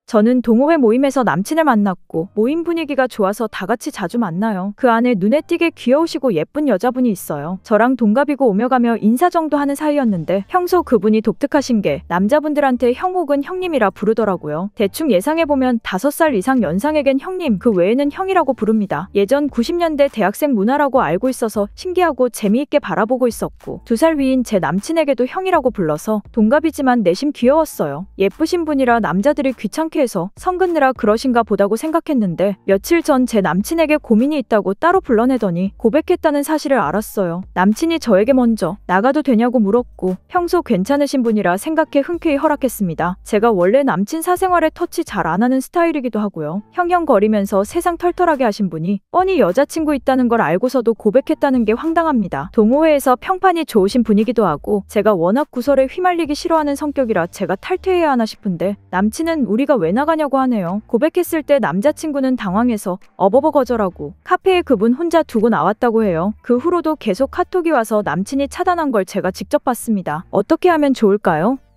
저는 동호회 모임에서 남친을 만났고 모임 분위기가 좋아서 다 같이 자주 만나요. 그 안에 눈에 띄게 귀여우시고 예쁜 여자분이 있어요. 저랑 동갑이고 오며 가며 인사 정도 하는 사이였는데 평소 그분이 독특하신 게 남자분들한테 형 혹은 형님이라 부르더라고요. 대충 예상해보면 5살 이상 연상에겐 형님, 그 외에는 형이라고 부릅니다. 예전 90년대 대학생 문화라고 알고 있어서 신기하고 재미있게 바라보고 있었고 2살 위인 제 남친에게도 형이라고 불러서 동갑이지만 내심 귀여웠어요. 예쁘신 분이라 남자들이 귀찮게 해서 성긋느라 그러신가 보다고 생각했는데 며칠 전 제 남친에게 고민이 있다고 따로 불러내더니 고백했다는 사실을 알았어요. 남친이 저에게 먼저 나가도 되냐고 물었고 평소 괜찮으신 분이라 생각해 흔쾌히 허락했습니다. 제가 원래 남친 사생활에 터치 잘 안 하는 스타일이기도 하고요. 형형거리면서 세상 털털하게 하신 분이 뻔히 여자친구 있다는 걸 알고서도 고백했다는 게 황당합니다. 동호회에서 평판이 좋으신 분이기도 하고 제가 워낙 구설에 휘말리기 싫어하는 성격이라 제가 탈퇴해야 하나 싶은데 남친은 우리가 왜 나가냐고 하네요. 고백했을 때 남자친구는 당황해서 어버버 거절하고 카페에 그분 혼자 두고 나왔다고 해요. 그 후로도 계속 카톡이 와서 남친이 차단한 걸 제가 직접 봤습니다. 어떻게 하면 좋을까요?